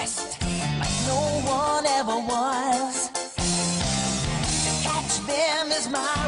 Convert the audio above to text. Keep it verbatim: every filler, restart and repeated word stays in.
best, like no one ever was. To catch them is my